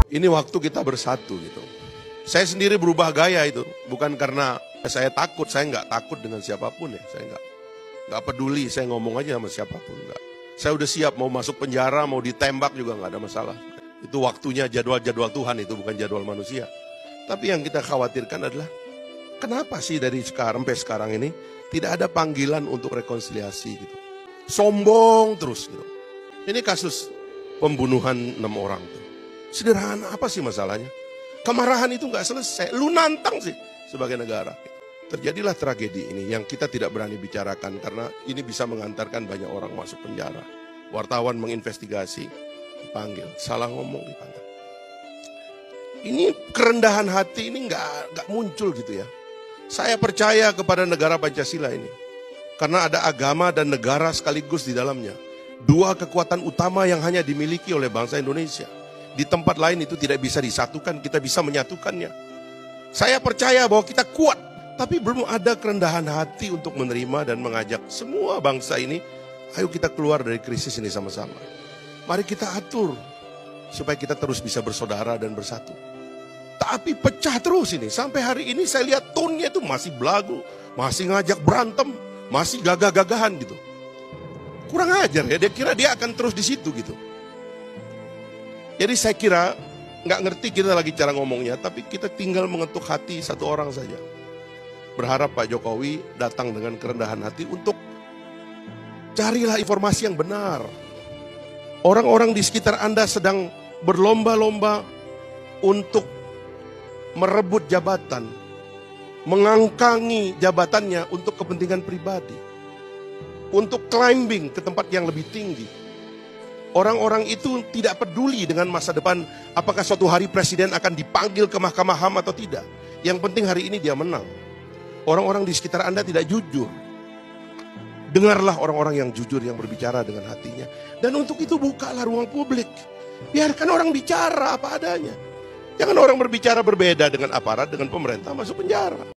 Ini waktu kita bersatu gitu. Saya sendiri berubah gaya itu, bukan karena saya takut, saya nggak takut dengan siapapun ya, saya nggak peduli, saya ngomong aja sama siapapun nggak. Saya udah siap mau masuk penjara, mau ditembak juga nggak ada masalah. Itu waktunya jadwal Tuhan itu bukan jadwal manusia. Tapi yang kita khawatirkan adalah kenapa sih dari sekarang sampai sekarang ini tidak ada panggilan untuk rekonsiliasi gitu. Sombong terus gitu. Ini kasus pembunuhan 6 orang tuh. Sederhana, apa sih masalahnya? Kemarahan itu nggak selesai, lu nantang sih sebagai negara. Terjadilah tragedi ini yang kita tidak berani bicarakan karena ini bisa mengantarkan banyak orang masuk penjara. Wartawan menginvestigasi, dipanggil, salah ngomong dipanggil. Ini kerendahan hati ini nggak muncul gitu ya. Saya percaya kepada negara Pancasila ini karena ada agama dan negara sekaligus di dalamnya. Dua kekuatan utama yang hanya dimiliki oleh bangsa Indonesia. Di tempat lain itu tidak bisa disatukan, kita bisa menyatukannya. Saya percaya bahwa kita kuat, tapi belum ada kerendahan hati untuk menerima dan mengajak semua bangsa ini, ayo kita keluar dari krisis ini sama-sama. Mari kita atur, supaya kita terus bisa bersaudara dan bersatu. Tapi pecah terus ini, sampai hari ini saya lihat tone-nya itu masih belagu, masih ngajak berantem, masih gagah-gagahan gitu. Kurang ajar ya, dia kira dia akan terus di situ gitu. Jadi saya kira, nggak ngerti kita lagi cara ngomongnya, tapi kita tinggal mengetuk hati satu orang saja. Berharap Pak Jokowi datang dengan kerendahan hati untuk carilah informasi yang benar. Orang-orang di sekitar Anda sedang berlomba-lomba untuk merebut jabatan, mengangkangi jabatannya untuk kepentingan pribadi, untuk climbing ke tempat yang lebih tinggi. Orang-orang itu tidak peduli dengan masa depan, apakah suatu hari presiden akan dipanggil ke Mahkamah HAM atau tidak. Yang penting hari ini dia menang. Orang-orang di sekitar Anda tidak jujur. Dengarlah orang-orang yang jujur, yang berbicara dengan hatinya. Dan untuk itu bukalah ruang publik. Biarkan orang bicara apa adanya. Jangan orang berbicara berbeda dengan aparat, dengan pemerintah masuk penjara.